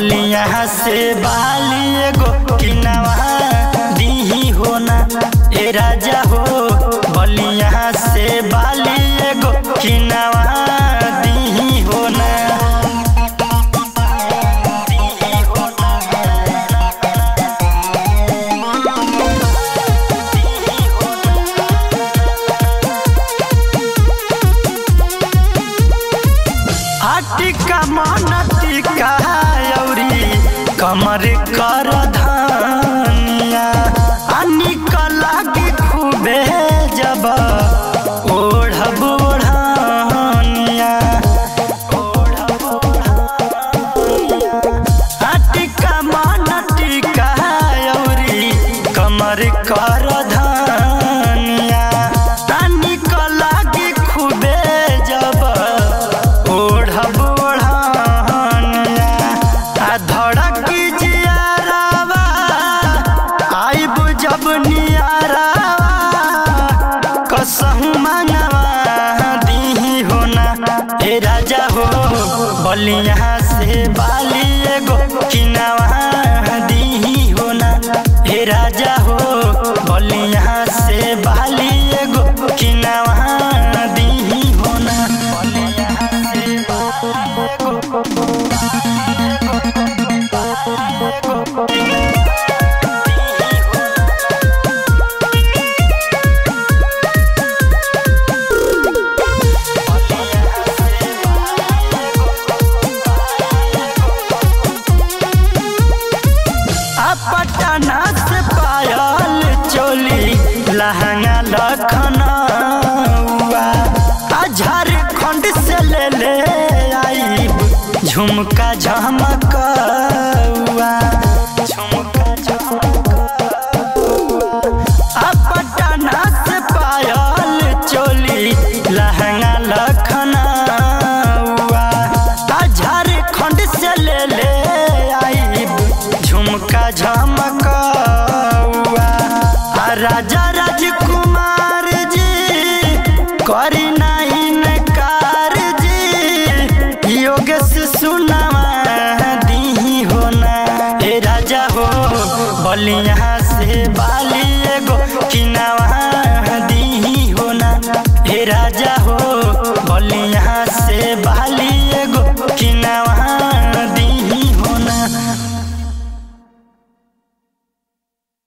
बलिया से बाली एगो किनवा दीही हो ना ए राजा हो। बलिया से बाली एगो किनवा दीही हो ना। टिका मन टिका कमर कर धनिया निकला के खूबे जब ओढ़ब ओढ़निया। टिका मन टिका कमर कर धनिया निकला के खूबे जब ओढ़ब ओढ़निया। धड़की जियारावा आइब जब नियारावा कसहु मंगवा दीही हो ना ए राजा हो। बलिया से बाली एगो किनवा दीही हो ना ए राजा हो। बलिया से बाली एगो किनवा दीही हो ना। बलिया से बाली एगो पटना से पायल चोली लहंगा लखनऊआ झारखंड से ले आई झुमका झमकौआ। पटना से पायल चोली लहंगा लखनऊआ झारखंड से ले आई झुमका झमकौआ। राजा राजकुमार जी करी नहीं नकार जी योगेश सुनवा दीही हो ना ए राजा हो। बलिया से बाली एगो किनवा दीही हो ना ए राजा हो। बलिया